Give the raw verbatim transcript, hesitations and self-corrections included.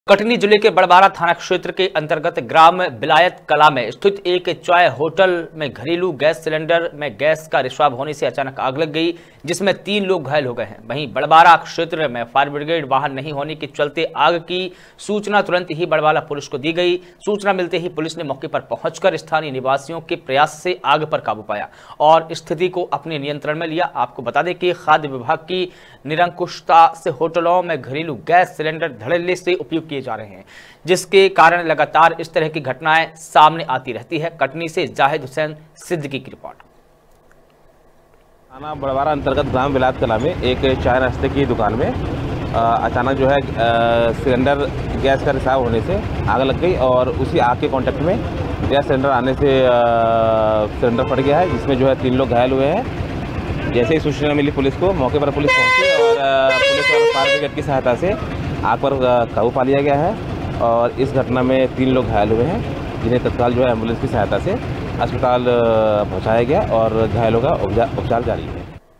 कटनी जिले के बड़बारा थाना क्षेत्र के अंतर्गत ग्राम बिलायत कला में स्थित एक चाय होटल में घरेलू गैस सिलेंडर में गैस का रिसाव होने से अचानक आग लग गई, जिसमें तीन लोग घायल हो गए हैं। वहीं बड़बारा क्षेत्र में फायर ब्रिगेड वाहन नहीं होने के चलते आग की सूचना तुरंत ही बड़बारा पुलिस को दी गई। सूचना मिलते ही पुलिस ने मौके पर पहुंचकर स्थानीय निवासियों के प्रयास से आग पर काबू पाया और स्थिति को अपने नियंत्रण में लिया। आपको बता दें कि खाद्य विभाग की निरंकुशता से होटलों में घरेलू गैस सिलेंडर धड़ल्ले से उपयोग किए जा रहे हैं, जिसके कारण लगातार इस तरह की घटनाएं सामने आती रहती है। कटनी से जाहिद हुसैन सिद्दीकी की रिपोर्ट। थाना बड़बारा अंतर्गत ग्राम बिलायत कला में एक चाय नाश्ते की दुकान में आ, अचानक जो है आ, सिलेंडर गैस का रिसाव होने से आग लग गई और उसी आग के कांटेक्ट में गैस सिलेंडर आने से सिलेंडर फट गया है, जिसमें जो है तीन लोग घायल हुए हैं। जैसे ही सूचना मिली पुलिस को, मौके पर पुलिस पहुंची और आ, पुलिस और फायर ब्रिगेड की सहायता से आग पर काबू पा लिया गया है और इस घटना में तीन लोग घायल हुए हैं, जिन्हें तत्काल जो है एम्बुलेंस की सहायता से अस्पताल पहुंचाया गया और घायलों का उपचार जारी है।